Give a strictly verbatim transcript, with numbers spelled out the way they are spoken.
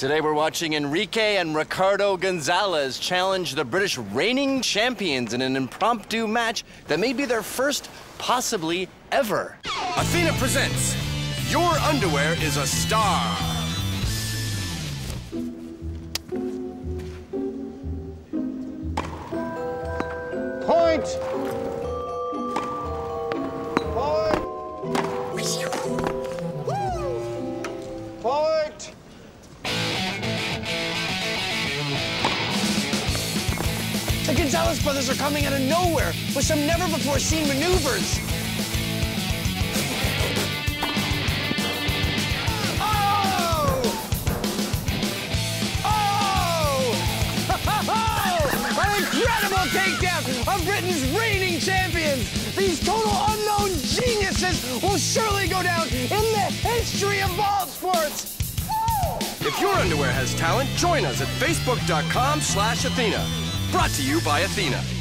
Today we're watching Enrique and Ricardo Gonzales challenge the British reigning champions in an impromptu match that may be their first, possibly ever. Athena presents Your Underwear is a Star. Point! Point! Point! The Gonzales brothers are coming out of nowhere with some never-before-seen maneuvers. Oh! Oh! An incredible takedown of Britain's reigning champions! These total unknown geniuses will surely go down in the history of ball sports! If your underwear has talent, join us at facebook dot com slash Athena. Brought to you by Athena.